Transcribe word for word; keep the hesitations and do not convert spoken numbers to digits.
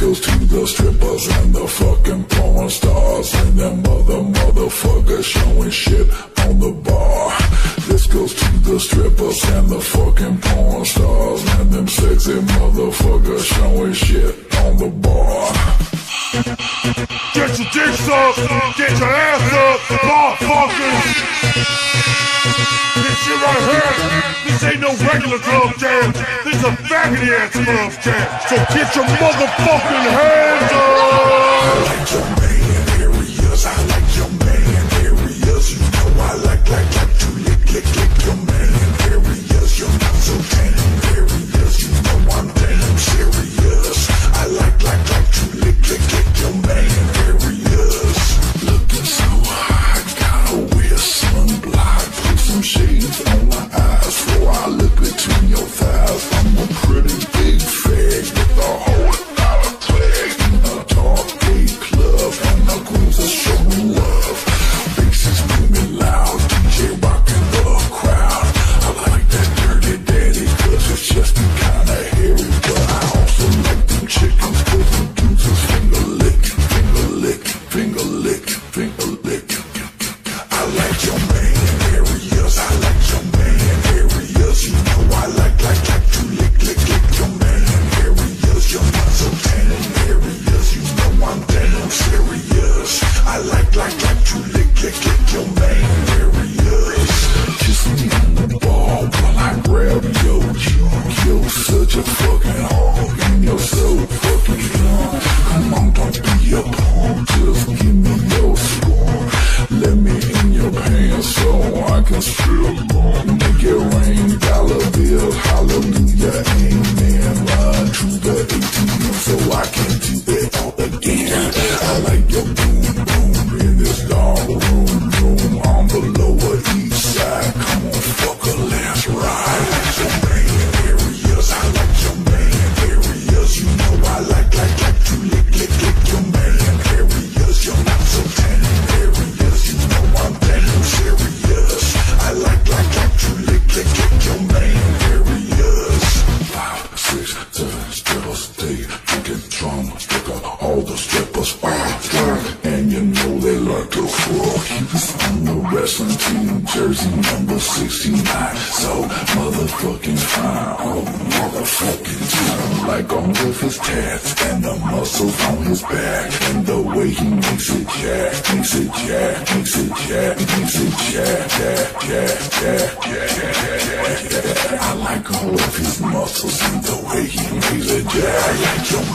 goes to the strippers and the fucking porn stars and them mother motherfuckers showing shit on the bar. This goes to the strippers and the fucking porn stars and them sexy motherfuckers showing shit on the bar. Get your dicks up, get your ass up, motherfuckers. This shit right here, this ain't no regular club jam. This is a faggoty ass club jam. So get your motherfucking hands up. I like your man areas, I like your man areas. You know I like, like, like to lick, lick, lick your man areas. You're not so tame areas, you know I'm damn serious. I like, like, like to lick, lick, lick your man areas. Looking so hot, gotta wear sunblock. Put some shades on my eyes before I look between your thighs. I'm a pretty big fag with a whole lot of flag in a dark gay club, and the queens are showing love. Basses screaming loud, D J rocking the crowd. I like that dirty daddy, cause it's just kinda hairy, but I also like them chickens, cause them dudes is finger lick, finger lick, finger lick, finger lick. I like your man areas, I like your man areas. You know I like, like, like to lick, lick, lick your man areas. You're not so tame areas, you know I'm damn serious. I like, like, like to lick, lick, lick your man areas. Kiss me on the ball while I grab your junk. You're such a fucking hog and you're so fucking young. Come on, don't be a punk, just give me your score. Let me in your pants so I can strip on. Make it rain, dollar bills, hallelujah, amen. Run to the A T M so I can do it all again. I like your boom boom in this dark room room on the lower east side. Come on, fucker, let's ride. I like your man areas, I like your man areas. You know I like, like, like to lick, lick, lick your man areas. You're not so tame areas, you know I'm damn serious. I like, like, like to lick, lick, lick your man areas. Five, six, seven strippers, they drinking drum, sticker. All the strippers are drunk, and you know they like to fuck. He's on the wrestling team, jersey number sixty-nine. So motherfucking fine, oh motherfucking time. Like on with his tats and the muscles on his back, and the way he makes it jack, makes it jack, makes it jack, makes it jack, jack, jack, jack, jack, jack, jack. I like all of his muscles and the way he makes it jack. I like your